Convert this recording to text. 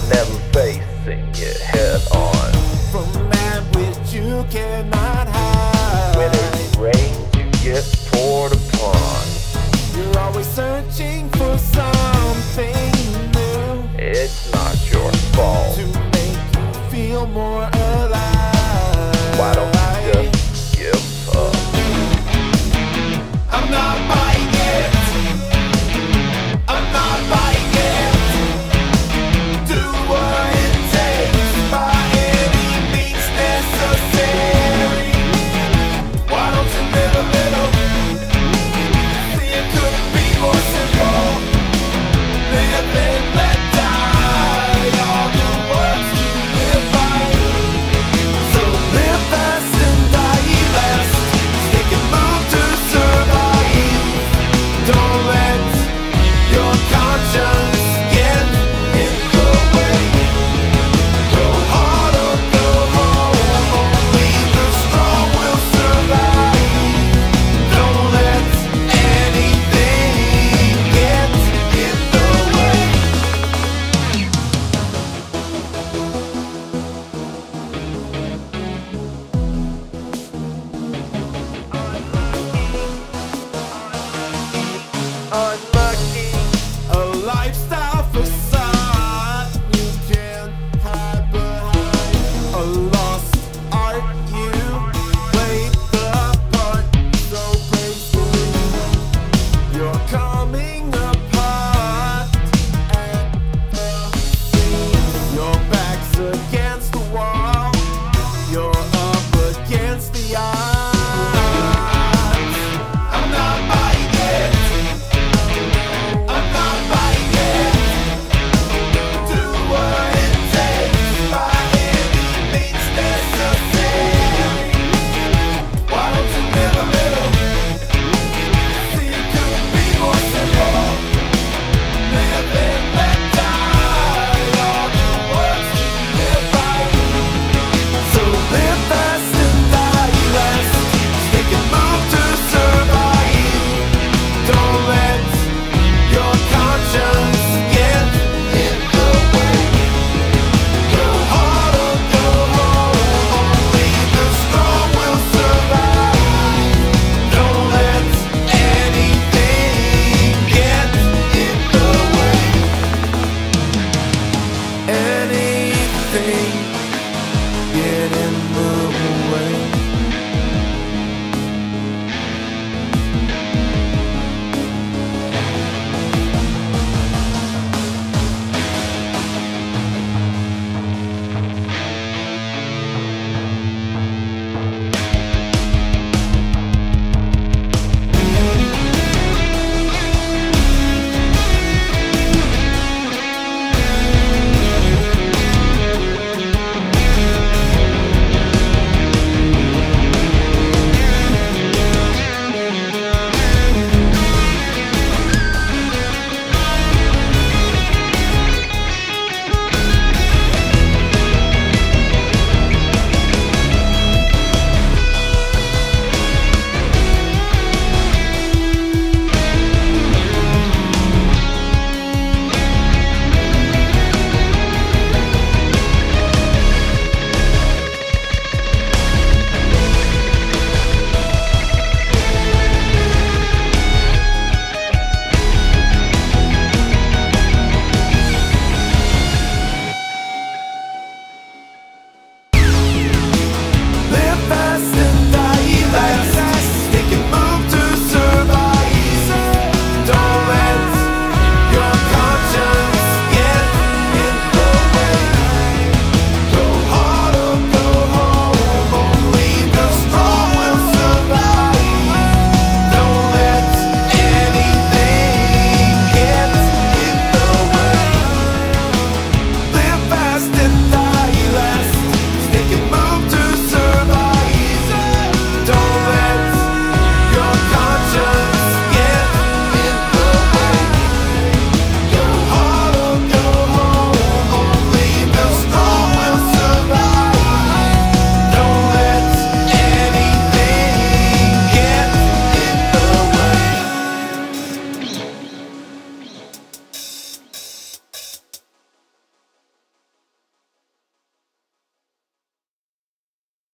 never facing it head on. From that which you cannot hide. When it rains, you get poured upon. You're always searching for something new. It's not your fault. To make you feel more alive. Why don't you just give up? I'm not buying it. I'm not buying it. Do what it takes by any means necessary. Why don't you live a little? See, it couldn't be more simple. Live and let die. All the words to live by. So live fast and die last. Stick and move to survive. Don't let your conscience get in the way. Go hard or go home. Only the strong will survive. Don't let anything get in the way. Unlucky. A lifestyle facade you can hide behind. A lost art you played the part so gracefully. You're coming apart at the seams. Your back's against the wall. You're up against the odds. I'm not buying it. I'm not buying it. Do what it takes by any means necessary. Why don't you live a little? See, it could be more simple. Live and let die. All the words to live by. So live fast and die last. Stick and move to survive. Don't let your conscience get in the way. Go hard or go home. Only the strong will survive. Don't let anything get in the way. Anything get in the